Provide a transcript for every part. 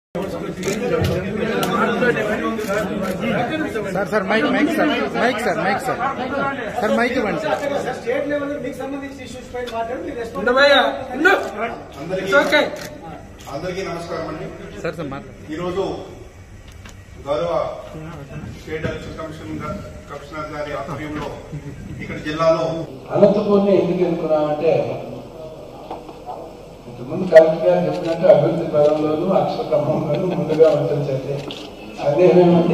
Sir mike इव्వండి sir state level మీకు సంబంధించిన ఇష్యూస్ పై మాట్లాడండి ఓకే అందరికీ నమస్కారం అండి సార్ ఈ రోజు గౌరవ స్టేట్ ఎలక్షన్ కమిషనర్ గారి ఆధ్వర్యంలో ఇక్కడ జిల్లాలో అనంతపూర్ని ఎందుకు ఎన్నుకున్నామంటే ఇంతకుముందు కలెక్టర్ గారు చెప్పినట్టు అభివృద్ధి పదంలోనూ అక్షర క్రమంలోనూ ముందుగా ఉంటుంది. అదేమేమండి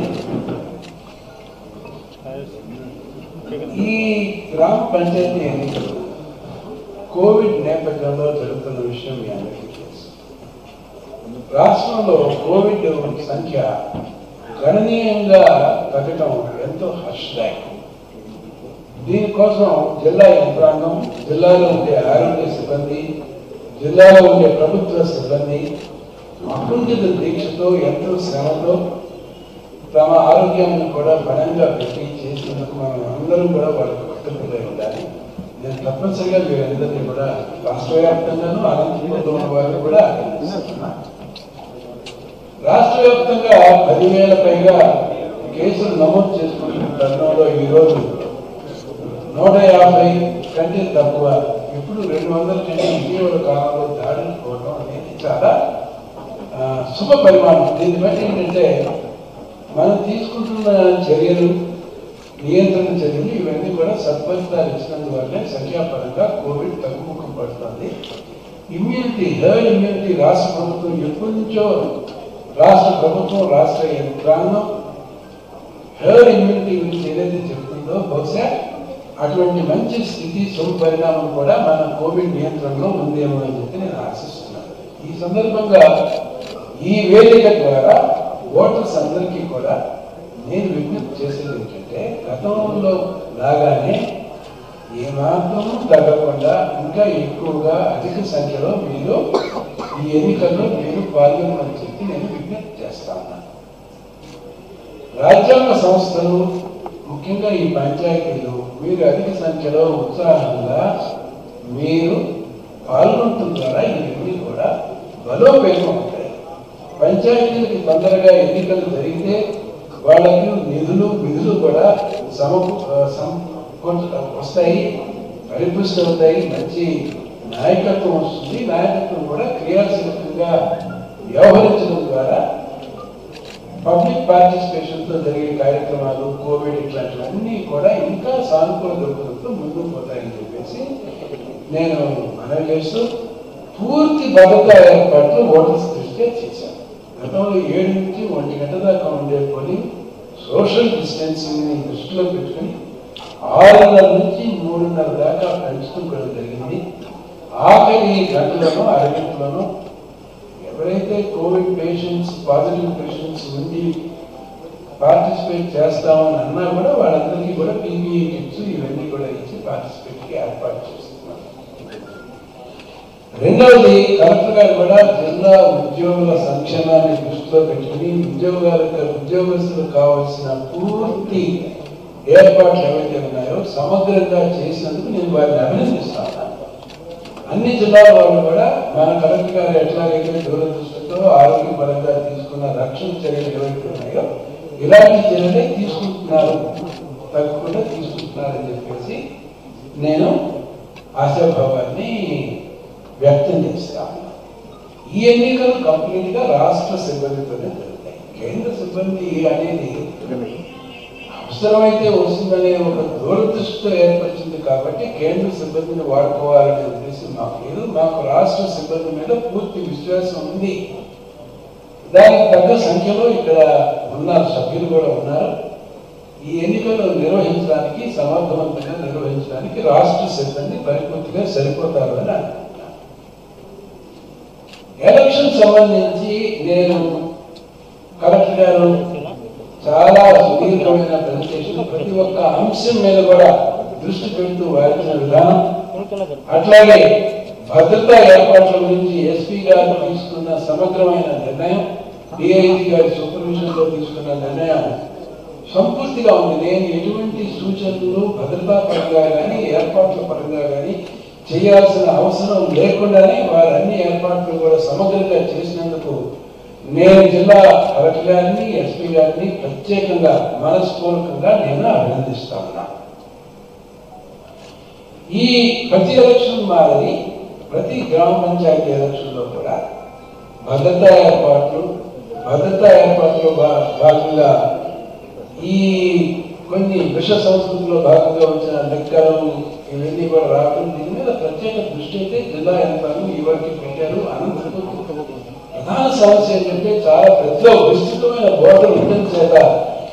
ఈ గ్రామ పంచాయతీ ఎన్నికలు కోవిడ్ నేపథ్యంలో జరుగుతున్న విషయం మీ అందరికీ తెలుసు. రాష్ట్రంలో కోవిడ్ సంఖ్య గణనీయంగా తగ్గటం ఎంతో హర్షదాయకం. దీనికోసం జిల్లా యంత్రాంగం, జిల్లాలో ఉండే ఆరోగ్య సిబ్బంది, జిల్లాలో ఉండే ప్రభుత్వ సిబ్బంది అకుంఠిత దీక్షతో ఎంతో శ్రమతో తమ ఆరోగ్యాన్ని కూడా బలంగా పెట్టి చేసినందుకు మనం అందరం కూడా వాళ్ళకి కట్టుబడి ఉండాలి. నేను తప్పనిసరిగా మీరందరినీ కూడా రాష్ట్ర వ్యాప్తంగానూ అనంతపురంలో ఉన్న వారు కూడా రాష్ట్ర వ్యాప్తంగా 10,000 పైగా కేసులు నమోదు చేసుకుంటున్న తరుణంలో ఈరోజు 150 కంటే తక్కువ, ఇప్పుడు 200 కంటే ఇటీవల కాలంలో దాడులు పోవడం అనేది చాలా శుభ పరిమాణం. దీన్ని బట్టి ఏంటంటే మనం తీసుకుంటున్న చర్యలు, నియంత్రణ చర్యలు ఇవన్నీ కూడా సత్ఫలితాలు ఇచ్చినందువల్లే సంఖ్యాపరంగా కోవిడ్ తగ్గుముఖం పడుతుంది. ఇమ్యూనిటీ, హెర్డ్ ఇమ్యూనిటీ రాష్ట్ర ప్రభుత్వం ఎప్పటి నుంచో రాష్ట్ర ప్రభుత్వం, రాష్ట్ర యంత్రాంగం హెర్డ్ ఇమ్యూనిటీ గురించి ఏదైతే చెప్తుందో బహుశా అటువంటి మంచి స్థితి, శుభ పరిణామం కూడా మన కోవిడ్ నియంత్రణలో ఉందేమో అని చెప్పి నేను ఆశిస్తున్నాను. ఈ సందర్భంగా ఈ వేదిక ద్వారా ఓటర్స్ అందరికీ కూడా నేను విజ్ఞప్తి చేసేది ఏంటంటే గతంలో లాగానే ఏమాత్రం తగ్గకుండా ఇంకా ఎక్కువగా అధిక సంఖ్యలో మీరు ఈ ఎన్నికల్లో మీరు పాల్గొనమని చెప్పి నేను విజ్ఞప్తి చేస్తా ఉన్నాను. రాజ్యాంగ సంస్థలు, ముఖ్యంగా ఈ పంచాయతీలు మీరు అధిక సంఖ్యలో ఉత్సాహంగా మీరు పాల్గొనడం ద్వారా ఇవన్నీ కూడా బలోపేతం అవుతాయి. పంచాయతీలకి తొందరగా ఎన్నికలు జరిగితే వాళ్ళకి విధులు కూడా వస్తాయి, పరిపుష్టి అవుతాయి, మంచి నాయకత్వం వస్తుంది. నాయకత్వం కూడా క్రియాశీలకంగా వ్యవహరించడం ద్వారా పబ్లిక్ పార్టిసిపేషన్తో జరిగే కార్యక్రమాలు, కోవిడ్ ఇట్లాంటివన్నీ కూడా ఇంకా సానుకూల దృక్పథంతో ముందుకు పోతాయని చెప్పేసి నేను మనవి చేస్తూ పూర్తి భద్రతా ఏర్పాట్లు ఓటర్స్ దృష్ట్యా చేశాను. గతంలో 7 నుంచి 1 గంట దాకా ఉండే పోలింగ్ సోషల్ డిస్టెన్సింగ్ ని దృష్టిలో పెట్టుకుని 6:30 నుంచి 3:30 దాకా పెంచుకోవడం జరిగింది. ఆఖరి గంటలను, అరగంటలను ఎవరైతే కోవిడ్ పేషెంట్స్, పాజిటివ్ పేషెంట్స్ ఉండి పార్టిసిపేట్ చేస్తామని అన్నా కూడా వాళ్ళందరికీ కూడా పీపీఈ కిట్స్ ఇవన్నీ కూడా ఇచ్చి పార్టిసిపేట్కి ఏర్పాటు చేస్తున్నారు. రెండవది, కలెక్టర్ గారు కూడా జిల్లా ఉద్యోగుల సంక్షేమాన్ని దృష్టిలో పెట్టుకుని ఉద్యోగస్తులకు కావాల్సిన పూర్తి ఏర్పాట్లు ఏవైతే ఉన్నాయో సమగ్రంగా చేసినందుకు నేను వారిని అభినందిస్తాను. అన్ని జిల్లాల వాళ్ళు కూడా మన కలెక్టర్ గారు ఎట్లాగైతే దూరదృష్టితో ఆరోగ్యపరంగా తీసుకున్న రక్షణ చర్యలు ఏవైతే ఉన్నాయో ఇలాంటి చర్యలే తీసుకుంటున్నారు, తగ్గకుండా తీసుకుంటున్నారని చెప్పేసి నేను ఆశాభావాన్ని వ్యక్తం చేస్తాను. ఈ ఎన్నికలు కంప్లీట్ గా రాష్ట్ర సిబ్బందితోనే జరుగుతాయి. కేంద్ర సిబ్బంది అనేది అవసరమైతే వస్తుందనే ఒక దూరదృష్టితో ఏర్పరిచింది కాబట్టి కేంద్ర సిబ్బందిని వాడుకోవాలనే ఉద్దేశం మాకు లేదు. మాకు రాష్ట్ర సిబ్బంది మీద పూర్తి విశ్వాసం ఉంది. దానికి తగ్గ సంఖ్యలో ఇక్కడ ఉన్నారు, సభ్యులు కూడా ఉన్నారు. ఈ ఎన్నికలు నిర్వహించడానికి, సమర్థవంతంగా నిర్వహించడానికి రాష్ట్ర సిబ్బంది పరిపూర్తిగా సరిపోతారు అని అనుకుంటున్నాను. ఎలక్షన్ సంబంధించి నేను కలెక్టర్ గారు చాలా సుదీర్ఘమైన ప్రెజెంటేషన్, ప్రతి ఒక్క అంశం మీద కూడా దృష్టి పెడుతూ వాడిన విధానం, అట్లాగే భద్రతా ఏర్పాట్ల గురించి ఎస్పీ గారు తీసుకున్న సమగ్రమైన నిర్ణయం, డిఐజీ గారి సూపర్విజన్ లో తీసుకున్న నిర్ణయం సంపూర్తిగా ఉంది. నేను ఎటువంటి సూచనలు భద్రతా పరంగా కానీ ఏర్పాట్ల పరంగా కానీ చేయాల్సిన అవసరం లేకుండానే వారు అన్ని ఏర్పాట్లు కూడా సమగ్రంగా చేసినందుకు నేను జిల్లా కలెక్టర్ గారిని ఎస్పీ గారిని ప్రత్యేకంగా మనస్పూర్వకంగా నేను అభినందిస్తా ఉన్నా. ఈ ప్రతి ఎలక్షన్ మాదిరి ప్రతి గ్రామ పంచాయతీ ఎలక్షన్లో కూడా భద్రతా ఏర్పాట్లు భాగంగా ఈ కొన్ని విష సంస్కృతిలో భాగంగా వచ్చిన లెక్కలు ఇవన్నీ కూడా రావడం, దీని మీద ప్రత్యేక దృష్టి అయితే జిల్లా యంత్రాంగం ఈ వరకు పెట్టారు. అనంతరం ప్రధాన సమస్య ఏంటంటే చాలా పెద్ద విస్తృతమైన బోర్డర్ ఉండడం చేత